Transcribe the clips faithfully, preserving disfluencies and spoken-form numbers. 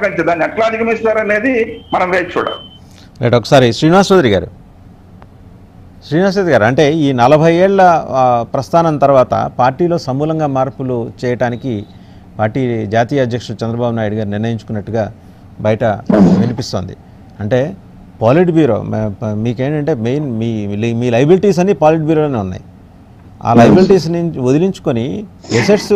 కంచె. దాన్ని ఎట్లా అధిగమిస్తారనేది మనం వేచి చూడాలి. రైట్, ఒకసారి శ్రీనివాస్ చౌదరి గారు శ్రీనివాస్ చౌదరి గారు అంటే ఈ నలభై ఏళ్ల ప్రస్థానం తర్వాత పార్టీలో సమూలంగా మార్పులు చేయడానికి పార్టీ జాతీయ అధ్యక్షుడు చంద్రబాబు నాయుడు గారు నిర్ణయించుకున్నట్టుగా బయట వినిపిస్తోంది. అంటే పాలిట్ బ్యూరో మీకేంటంటే మెయిన్ మీ మీ లైబిలిటీస్ అన్నీ పాలిట్ బ్యూరోలోనే ఉన్నాయి. ఆ లైబిలిటీస్ నుంచి వదిలించుకొని ఎసెట్స్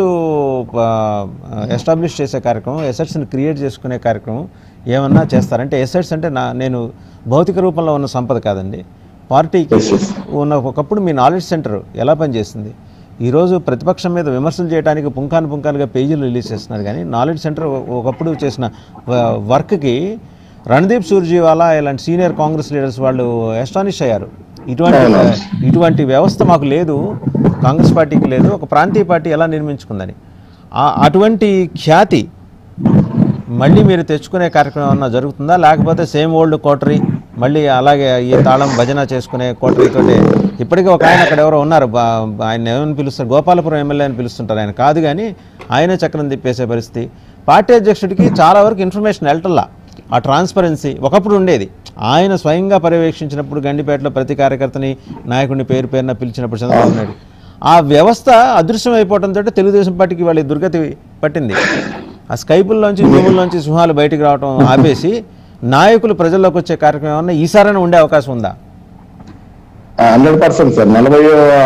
ఎస్టాబ్లిష్ చేసే కార్యక్రమం, ఎసెట్స్ని క్రియేట్ చేసుకునే కార్యక్రమం ఏమన్నా చేస్తారంటే, ఎసెట్స్ అంటే నా నేను భౌతిక రూపంలో ఉన్న సంపద కాదండి. పార్టీకి ఉన్న ఒకప్పుడు మీ నాలెడ్జ్ సెంటర్ ఎలా పనిచేస్తుంది, ఈరోజు ప్రతిపక్షం మీద విమర్శలు చేయడానికి పుంఖాను పుంఖానుగా పేజీలు రిలీజ్ చేస్తున్నారు. కానీ నాలెడ్జ్ సెంటర్ ఒకప్పుడు చేసిన వర్క్కి రణదీప్ సూర్జీవాలా ఇలాంటి సీనియర్ కాంగ్రెస్ లీడర్స్ వాళ్ళు ఎస్టానిష్ అయ్యారు. ఇటువంటి ఇటువంటి వ్యవస్థ మాకు లేదు, కాంగ్రెస్ పార్టీకి లేదు, ఒక ప్రాంతీయ పార్టీ ఎలా నిర్మించుకుందని. అటువంటి ఖ్యాతి మళ్ళీ మీరు తెచ్చుకునే కార్యక్రమం ఏమన్నా జరుగుతుందా, లేకపోతే సేమ్ ఓల్డ్ కోటరీ మళ్ళీ అలాగే ఈ తాళం భజన చేసుకునే కోటరీతోటే? ఇప్పటికీ ఒక ఆయన అక్కడ ఎవరో ఉన్నారు, ఆయన ఏమని పిలుస్తారు, గోపాలపురం ఎమ్మెల్యే అని పిలుస్తుంటారు. ఆయన కాదు కానీ ఆయనే చక్రం తిప్పేసే పరిస్థితి. పార్టీ అధ్యక్షుడికి చాలా వరకు ఇన్ఫర్మేషన్ వెళ్ళటల్లా. ఆ ట్రాన్స్పరెన్సీ ఒకప్పుడు ఉండేది. ఆయన స్వయంగా పర్యవేక్షించినప్పుడు గండిపేటలో ప్రతి కార్యకర్తని నాయకుడిని పేరు పేరున పిలిచినప్పుడు చంద్రబాబు నాయుడు ఆ వ్యవస్థ అదృశ్యం అయిపోవడంతో తెలుగుదేశం పార్టీకి వాళ్ళ దుర్గతి పట్టింది. ఆ స్కైపుల్లోంచి జూముల్లోంచి సింహాలు బయటికి రావడం ఆపేసి నాయకులు ప్రజల్లోకి వచ్చే కార్యక్రమం ఏమన్నా ఈసారైనా ఉండే అవకాశం ఉందా? Hundred percent sir. నలభై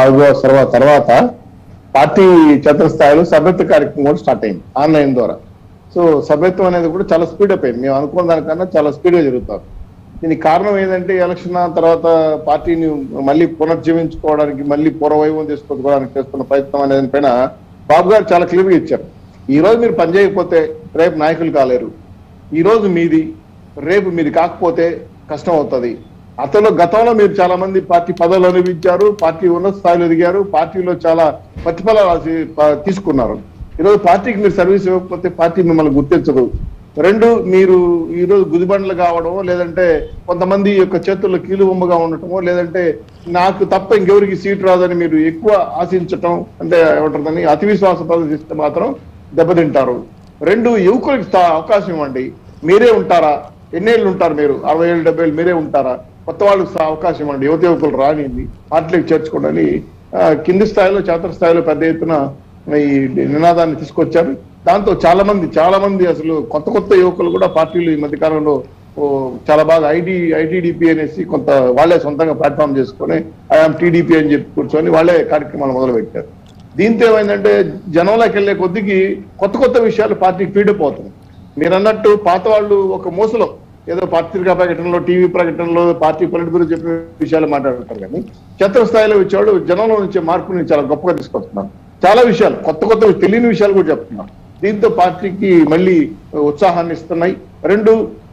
ఐదు తర్వాత పార్టీ క్షేత్రస్థాయిలో సభ్యత్వ కార్యక్రమం కూడా స్టార్ట్ అయింది ఆన్లైన్ ద్వారా. సో సభ్యత్వం అనేది కూడా చాలా స్పీడ్ అప్ అయింది. మేము అనుకున్న దానికన్నా చాలా స్పీడ్గా జరుగుతాం. దీనికి కారణం ఏంటంటే ఎలక్షన్ తర్వాత పార్టీని మళ్ళీ పునర్జీవించుకోవడానికి, మళ్ళీ పూర్వవైభవం తీసుకొచ్చుకోవడానికి చేస్తున్న ప్రయత్నం అనేది పైన బాబు గారు చాలా క్లియర్గా ఇచ్చారు. ఈ రోజు మీరు పనిచేయకపోతే రేపు నాయకులు కాలేరు. ఈ రోజు మీది, రేపు మీది కాకపోతే కష్టం అవుతుంది. అతను గతంలో మీరు చాలా మంది పార్టీ పదవులు అనుభవించారు, పార్టీ ఉన్నత స్థాయిలో ఎదిగారు, పార్టీలో చాలా ప్రతిఫలాలు తీసుకున్నారు. ఈరోజు పార్టీకి మీరు సర్వీస్ ఇవ్వకపోతే పార్టీ మిమ్మల్ని గుర్తించదు. రెండు, మీరు ఈరోజు గుదిబండ్లు కావడమో, లేదంటే కొంతమంది యొక్క చేతుల్లో కీలు బొమ్మగా ఉండటమో, లేదంటే నాకు తప్ప ఇంకెవరికి సీట్ రాదని మీరు ఎక్కువ ఆశించటం, అంటే ఏమంటుందని అతి విశ్వాస ప్రదర్శిస్తే మాత్రం దెబ్బతింటారు. రెండు, యువకులకి అవకాశం ఇవ్వండి. మీరే ఉంటారా, ఎన్నేళ్ళు ఉంటారు మీరు, అరవై ఏళ్ళు డెబ్బై ఏళ్ళు మీరే ఉంటారా? కొత్త వాళ్ళకి అవకాశం ఇవ్వండి, యువత యువకులు రానిది పార్టీలకు చేర్చుకోండి. కింది స్థాయిలో క్షేత్ర స్థాయిలో పెద్ద ఎత్తున ఈ నినాదాన్ని తీసుకొచ్చారు. దాంతో చాలా మంది చాలా మంది అసలు కొత్త కొత్త యువకులు కూడా పార్టీలు ఈ మధ్య కాలంలో చాలా బాగా ఐడి ఐటీడీపీ అనేసి కొంత వాళ్ళే సొంతంగా ప్లాట్ఫామ్ చేసుకొని ఐఎమ్ టీడీపీ అని చెప్పి కూర్చొని వాళ్ళే కార్యక్రమాలు మొదలు పెట్టారు. దీంతో ఏమైందంటే జనంలోకి వెళ్ళే కొద్దికి కొత్త కొత్త విషయాలు పార్టీకి ఫీడప్ అవుతుంది. మీరు అన్నట్టు పాత వాళ్ళు ఒక మోసలో ఏదో పత్రికా ప్రకటనలో, టీవీ ప్రకటనలో పార్టీ పొలిట్ బ్యూరో చెప్పిన విషయాలు మాట్లాడుతారు. కానీ క్షేత్రస్థాయిలో వచ్చేవాళ్ళు జనంలో నుంచే మార్పుని చాలా గొప్పగా తీసుకొస్తున్నారు. చాలా విషయాలు, కొత్త కొత్త తెలియని విషయాలు కూడా చెప్తున్నారు. దీంతో పార్టీకి మళ్ళీ ఉత్సాహాన్ని ఇస్తున్నాయి. రెండు,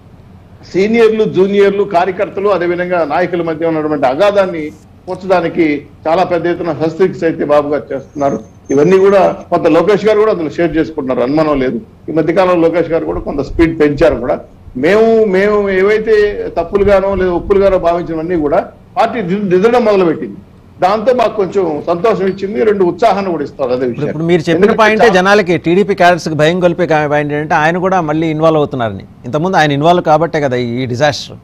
సీనియర్లు, జూనియర్లు, కార్యకర్తలు, అదేవిధంగా నాయకుల మధ్య ఉన్నటువంటి అగాధాన్ని పోర్చడానికి చాలా పెద్ద ఎత్తున హస్తీక్స్ అయితే బాబు గారు చేస్తున్నారు. ఇవన్నీ కూడా కొంత లోకేష్ గారు కూడా అందులో షేర్ చేసుకుంటున్నారు, అనుమానం లేదు. ఈ మధ్యకాలంలో లోకేష్ గారు కూడా కొంత స్పీడ్ పెంచారు కూడా. మేము మేము ఏవైతే తప్పులుగానో లేదా ఒప్పులుగానో భావించినవన్నీ కూడా పార్టీ దిద్దడం మొదలుపెట్టింది. దాంతో మాకు కొంచెం సంతోషం ఇచ్చింది, రెండు ఉత్సాహాన్ని కూడా ఇస్తారు. అదే విషయం ఇప్పుడు మీరు చెప్పిన పాయింటే జనాలకి, టీడీపీ క్యాడర్స్కి భయం కలిపే పాయింట్ ఏంటంటే ఆయన కూడా మళ్ళీ ఇన్వాల్వ్ అవుతున్నారని. ఇంతకుముందు ఆయన ఇన్వాల్వ్ కాబట్టే కదా ఈ డిజాస్టర్.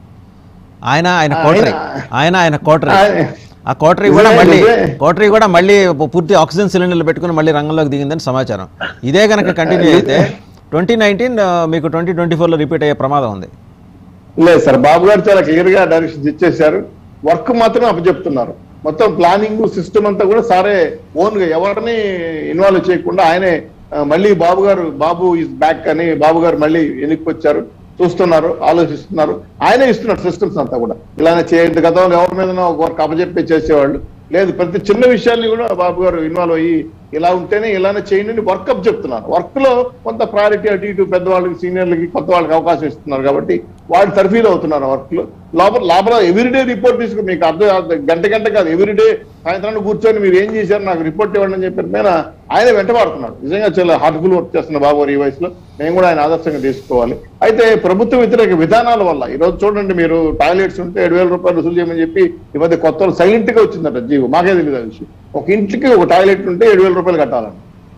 ఆయన ఆయన కోటరీ ఆయన ఆయన కోటరీ ఆ కోటరీ కూడా మళ్ళీ కోటరీ కూడా మళ్ళీ పూర్తి ఆక్సిజన్ సిలిండర్లు పెట్టుకుని మళ్ళీ రంగంలోకి దిగిందని సమాచారం. ఇదే కనుక కంటిన్యూ అయితే ట్వంటీ నైన్టీన్ మీకు ట్వంటీ ట్వంటీ ఫోర్లో రిపీట్ అయ్యే ప్రమాదం ఉంది. లేదు సార్, బాబు గారు చాలా క్లియర్ గా డైరెక్షన్స్ ఇచ్చేశారు. వర్క్ మాత్రం అప్పచెప్తున్నారు. మొత్తం ప్లానింగ్ సిస్టమ్ అంతా కూడా సారే ఓన్ గా ఎవరిని ఇన్వాల్వ్ చేయకుండా ఆయనే మళ్ళీ బాబు గారు బాబు ఈజ్ బ్యాక్ అని బాబు గారు మళ్ళీ వెనక్కి వచ్చారు, చూస్తున్నారు, ఆలోచిస్తున్నారు. ఆయనే ఇస్తున్నారు సిస్టమ్స్ అంతా కూడా. ఇలానే చేయండి, గతంలో ఎవరి మీద ఒక వర్క్ అప్పచెప్పి చేసేవాళ్ళు లేదు. ప్రతి చిన్న విషయాన్ని కూడా బాబు గారు ఇన్వాల్వ్ అయ్యి ఇలా ఉంటేనే ఇలానే చేయండి వర్కప్ చెప్తున్నారు. వర్క్ లో కొంత ప్రయారిటీ అటు ఇటు పెద్దవాళ్ళకి, సీనియర్లకి, కొత్త వాళ్ళకి అవకాశం ఇస్తున్నారు కాబట్టి వాళ్ళు తర్ఫీదు అవుతున్నారు. వర్క్ లో లోపల లోపల ఎవ్రీడే రిపోర్ట్ తీసుకుని మీకు అర్థం గంట గంట కాదు, ఎవ్రీడే సాయంత్రాన్ని కూర్చొని మీరు ఏం చేశారు నాకు రిపోర్ట్ ఇవ్వండి అని చెప్పిన మీద ఆయన వెంటబడుతున్నాడు. నిజంగా చాలా హార్ట్ఫుల్ వర్క్ చేస్తున్న బాబు గారు ఈ వయసులో. మేము కూడా ఆయన ఆదర్శంగా తీసుకోవాలి. అయితే ప్రభుత్వ వ్యతిరేక విధానాల వల్ల ఈరోజు చూడండి, మీరు టాయిలెట్స్ ఉంటే ఏడు వేల రూపాయలు వసూలు చేయమని చెప్పి ఈ మధ్య కొత్త సైలెంట్ గా వచ్చిందట జీవో. మాకే తెలియదు ఆ విషయం. ఒక ఇంటికి ఒక టాయిలెట్ ఉంటే ఏడు వేల రూపాయలు కట్టాలని.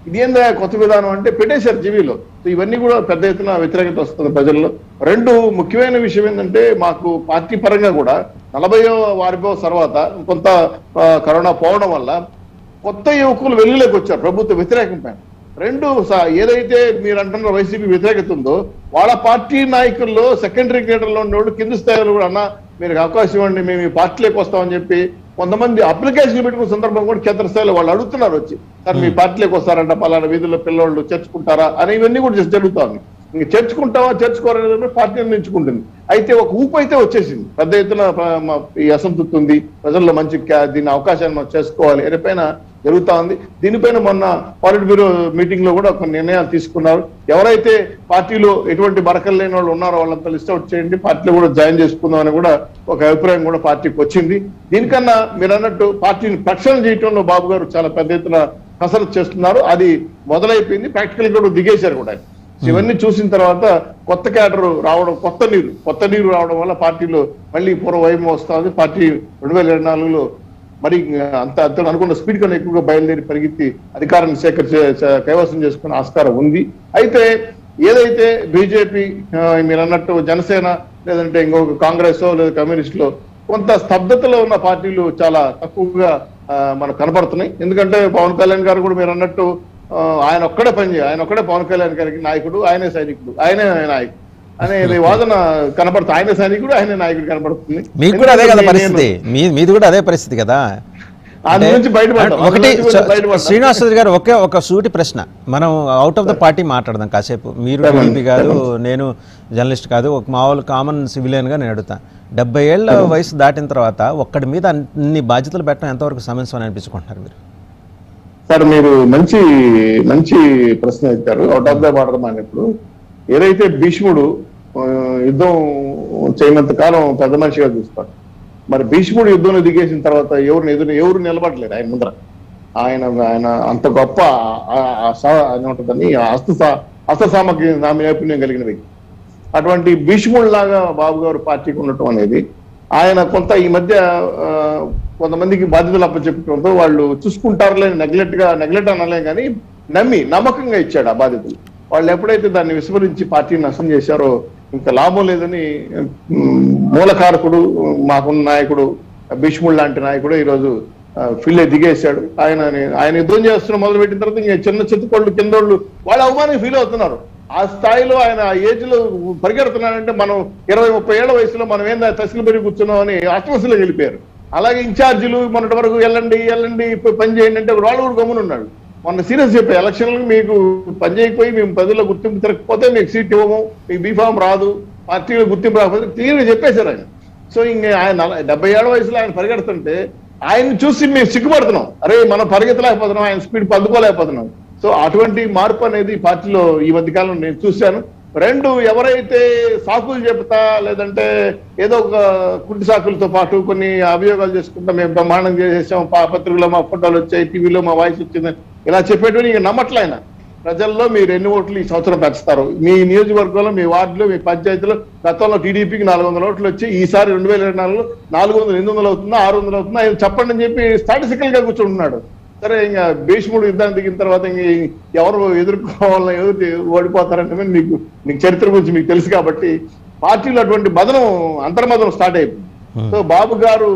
ఇది ఏందా కొత్త విధానం అంటే పెట్టేశారు జీవీలో. సో ఇవన్నీ కూడా పెద్ద ఎత్తున వ్యతిరేకత వస్తుంది ప్రజల్లో. రెండు ముఖ్యమైన విషయం ఏంటంటే మాకు పార్టీ పరంగా కూడా నలభైవ వారిపో తర్వాత కొంత కరోనా పోవడం వల్ల కొత్త యువకులు వెలుగులోకి వచ్చారు ప్రభుత్వ వ్యతిరేకం పైన. రెండు ఏదైతే మీరు అంటున్న వైసీపీ వ్యతిరేకత ఉందో వాళ్ళ పార్టీ నాయకుల్లో సెకండరీ గ్రేడర్లో ఉన్నోళ్ళు కింది స్థాయిలో కూడా అన్న మీరు అవకాశం ఇవ్వండి మేము ఈ పార్టీలోకి వస్తామని చెప్పి కొంతమంది అప్లికేషన్లు పెట్టుకున్న సందర్భం కూడా కేంద్ర స్థాయిలో వాళ్ళు అడుగుతున్నారు వచ్చి, సార్ మీ పార్టీలోకి వస్తారంట, పలానా వీధుల్లో పిల్లలు చేర్చుకుంటారా అని ఇవన్నీ కూడా జరుగుతుంది. ఇంక చేర్చుకుంటావా చేర్చుకోవాలనేది పార్టీ నిర్ణయించుకుంటుంది. అయితే ఒక ఊపు అయితే వచ్చేసింది, పెద్ద ఎత్తున ఈ అసంతృప్తి ఉంది ప్రజల్లో, మంచి దీని అవకాశాన్ని మనం చేసుకోవాలి అనే పైన జరుగుతా ఉంది. దీనిపైన మొన్న పాలిట్ బ్యూరో మీటింగ్ లో కూడా ఒక నిర్ణయాలు తీసుకున్నారు. ఎవరైతే పార్టీలో ఎటువంటి బరకలు లేని వాళ్ళు ఉన్నారో వాళ్ళంతా లిస్ట్ అవుట్ చేయండి, పార్టీలో కూడా జాయిన్ చేసుకుందాం అని కూడా ఒక అభిప్రాయం కూడా పార్టీకి వచ్చింది. దీనికన్నా మీరు అన్నట్టు పార్టీని ప్రక్షాళన చేయడంలో బాబు గారు చాలా పెద్ద ఎత్తున కసరత్తు చేస్తున్నారు. అది మొదలైపోయింది, ప్రాక్టికల్ కూడా దిగేశారు కూడా. ఇవన్నీ చూసిన తర్వాత కొత్త క్యాడర్ రావడం, కొత్త నీరు కొత్త నీరు రావడం వల్ల పార్టీలో మళ్ళీ పూర్వ వైభవం వస్తుంది. పార్టీ రెండు వేల ఇరవై నాలుగులో మరి అంత అంత అనుకున్న స్పీడ్ కన్నా ఎక్కువగా బయలుదేరి పరిగెత్తి అధికారాన్ని సేకరి కైవసం చేసుకునే ఆస్కారం ఉంది. అయితే ఏదైతే బీజేపీ మీరు అన్నట్టు జనసేన లేదంటే ఇంకొక కాంగ్రెస్ లేదా కమ్యూనిస్టులో కొంత స్తబ్దతలో ఉన్న పార్టీలు చాలా తక్కువగా మనకు కనపడుతున్నాయి. ఎందుకంటే పవన్ కళ్యాణ్ గారు కూడా మీరు అన్నట్టు ఆయన ఒక్కడే పనిచేయ ఆయన ఒక్కడే పవన్ కళ్యాణ్ గారికి నాయకుడు, ఆయనే సైనికుడు, ఆయనే నాయకుడు అనేది వాదన కనపడుతుంది. ఆయన సైనికుడు ఆయనే నాయకుడు కనపడుతుంది. మీకు కూడా అదే కదా పరిస్థితి, మీది కూడా అదే పరిస్థితి కదా. ఒకటి శ్రీనివాస్ గారు ఒకే ఒక సూటి ప్రశ్న, మనం అవుట్ ఆఫ్ ద పార్టీ మాట్లాడదాం కాసేపు. మీరు టీడీపీ కాదు, నేను జర్నలిస్ట్ కాదు, ఒక మామూలు కామన్ సివిలియన్ గా నేను అడుగుతా. డెబ్బై ఏళ్ల వయసు దాటిన తర్వాత ఒక్కడి మీద అన్ని బాధ్యతలు పెట్టడం ఎంతవరకు సమస్య అని అనిపించుకుంటున్నారు మీరు? సార్ మీరు మంచి మంచి ప్రశ్న ఇచ్చారు. అవుట్ ఆఫ్ ద బార్డర్ మానేప్పుడు ఏదైతే భీష్ముడు యుద్ధం చేయనంత కాలం పెద్ద మనిషిగా చూస్తాడు. మరి భీష్ముడు యుద్ధంలో దిగేసిన తర్వాత ఎవరిని ఎదురు ఎవరు నిలబడలేరు ఆయన ముందర. ఆయన ఆయన అంత గొప్ప ఉంటుందని హస్త హస్త సామగ్రి నైపుణ్యం కలిగిన వ్యక్తి. అటువంటి భీష్ముడిలాగా బాబు గారు పార్టీకి ఉండటం అనేది ఆయన కొంత ఈ మధ్య కొంతమందికి బాధ్యతలు అప్పచెప్పడంతో వాళ్ళు చూసుకుంటారులే, నెగ్లెక్ట్ గా నెగ్లెక్ట్ అనలే కానీ నమ్మి నమ్మకంగా ఇచ్చాడు ఆ బాధ్యతలు. వాళ్ళు ఎప్పుడైతే దాన్ని విస్మరించి పార్టీని నష్టం చేశారో ఇంకా లాభం లేదని మూలకారకుడు మాకున్న నాయకుడు భీష్ముడు లాంటి నాయకుడు ఈరోజు ఫీల్డ్ దిగేశాడు. ఆయన ఆయన యుద్ధం చేస్తున్న మొదలు పెట్టిన తర్వాత ఇంకా చిన్న చిత్తకోళ్ళు కిందోళ్ళు వాళ్ళ అవమానం ఫీల్ అవుతున్నారు. ఆ స్థాయిలో ఆయన ఏజ్ లో పరిగెడుతున్నాడంటే మనం ఇరవై ముప్పై ఏళ్ల వయసులో మనం ఏందా తసిలు పెరిగి కూర్చున్నాం అని ఆత్మహత్యలో వెళ్ళిపోయారు. అలాగే ఇన్ఛార్జీలు మొన్నటి వరకు వెళ్ళండి వెళ్ళండి పని చేయండి అంటే వాళ్ళు కూడా గమ్మునున్నాడు. మొన్న సీరియస్ చెప్పే ఎలక్షన్లకు మీకు పని చేయకపోయి మేము ప్రజల్లో గుర్తింపు తిరగకపోతే మీకు సీట్ ఇవ్వము, మీకు బీఫామ్ రాదు, పార్టీలో గుర్తింపు రాకపోతే క్లియర్గా చెప్పేశారు ఆయన. సో ఇంక ఆయన డెబ్బై ఏళ్ళ వయసులో ఆయన పరిగెడుతుంటే ఆయన్ని చూసి మేము సిగ్గుపడుతున్నాం, అరే మనం పరిగెత్తలేకపోతున్నాం, ఆయన స్పీడ్ పందుకోలేకపోతున్నాం. సో అటువంటి మార్పు అనేది పార్టీలో ఈ మధ్యకాలంలో నేను చూశాను. రెండు ఎవరైతే సాకులు చెప్తా లేదంటే ఏదో ఒక కుంటి సాకులతో పాటు కొన్ని అభియోగాలు చేసుకుంటా మేము బ్రహ్మాండం చేసేసాం, పత్రికలో మా ఫోటోలు వచ్చాయి, టీవీలో మా వాయిస్ వచ్చింది ఇలా చెప్పేటువంటి ఇక నమ్మట్లయినా ప్రజల్లో మీరు ఎన్ని ఓట్లు ఈ సంవత్సరం పెంచుతారు, మీ నియోజకవర్గంలో మీ వార్డులో మీ పంచాయతీలో గతంలో టీడీపీకి నాలుగు వందల ఓట్లు వచ్చి ఈసారి రెండు వేల ఇరవై నాలుగులో నాలుగు వందలు ఎనిమిది వందలు అవుతుందా ఆరు వందలు అవుతుందా చెప్పండి అని చెప్పి స్టాటిస్టికల్ గా కూర్చుంటున్నాడు. సరే ఇంకా భీష్ముడు యుద్ధాన్ని దిగిన తర్వాత ఇంక ఎవరు ఎదుర్కోవాలని ఎదురు ఓడిపోతారంటే మీకు మీకు చరిత్ర గురించి మీకు తెలుసు కాబట్టి పార్టీలో అటువంటి మదనం అంతర్మదనం స్టార్ట్ అయిపోయింది. సో బాబు గారు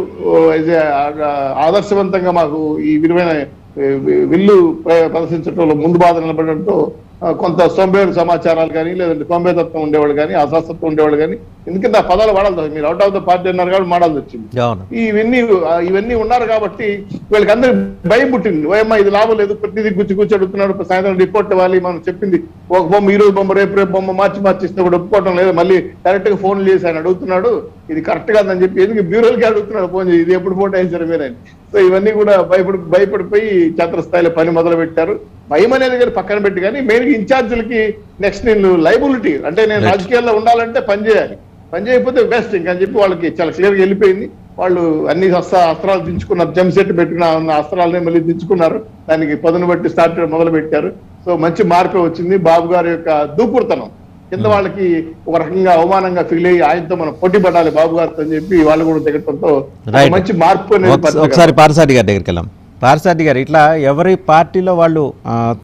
ఆదర్శవంతంగా మాకు ఈ విలువైన విల్లు ప్రదర్శించడంలో ముందు బాధ నిలబడడంతో కొంత సోంబేరు సమాచారాలు కానీ లేదంటే సోంబేతత్వం ఉండేవాళ్ళు కానీ అశాస్త్వం ఉండేవాళ్ళు కానీ ఎందుకంటే ఆ పదాలు వాడాల్సి మీరు అవుట్ ఆఫ్ ద పార్టీ అన్నారు కాబట్టి వాడాల్సి వచ్చింది. ఇవన్నీ ఇవన్నీ ఉన్నారు కాబట్టి వీళ్ళకి అందరికి భయం పుట్టింది. ఓయమ్మ ఇది లాభం లేదు, ప్రతిదీ గుచ్చి కూర్చి అడుగుతున్నాడు, సాయంత్రం రిపోర్ట్ ఇవ్వాలి, మనం చెప్పింది ఒక బొమ్మ ఈ రోజు బొమ్మ రేపు రేపు బొమ్మ మార్చి మార్చి ఇస్తే కూడా ఒప్పుకోవడం లేదు, మళ్ళీ డైరెక్ట్ గా ఫోన్ చేసి ఆయన అడుగుతున్నాడు ఇది కరెక్ట్ కాదని చెప్పి ఎందుకు బ్యూరోలకి అడుగుతున్నాడు ఫోన్ చేసి ఇది ఎప్పుడు ఫోటో వేసారు మీరని. సో ఇవన్నీ కూడా భయపడి భయపడిపోయి క్షేత్రస్థాయిలో పని మొదలు పెట్టారు. భయం అనేది కానీ పక్కన పెట్టి కానీ మెయిన్ ఇన్ఛార్జీలకి నెక్స్ట్ నేను లైబిలిటీ అంటే నేను రాజకీయాల్లో ఉండాలంటే పని చేయాలి, పని చేయకపోతే బెస్ట్ ఇంకా అని చెప్పి వాళ్ళకి చాలా క్లియర్ గా వెళ్ళిపోయింది. వాళ్ళు అన్ని అస్త్ర అస్త్రాలు దించుకున్నారు, జమ్ సెట్ పెట్టుకున్న అస్త్రాలని మళ్ళీ దించుకున్నారు, దానికి పదును బట్టి స్టార్ట్ మొదలు పెట్టారు. సో మంచి మార్పే వచ్చింది. బాబు గారి యొక్క దూకుడుతనం కింద వాళ్ళకి ఒక రకంగా అవమానంగా ఫీల్ అయ్యి ఆయనతో మనం పోటీ పడాలి బాబు గారితో అని చెప్పి వాళ్ళు కూడా దిగటంతో మంచి మార్పు అనేది. ఒకసారి పార్సాటి గారి దగ్గరికి వెళ్ళాం. పార్సాటి గారు ఇట్లా ఎవరి పార్టీలో వాళ్ళు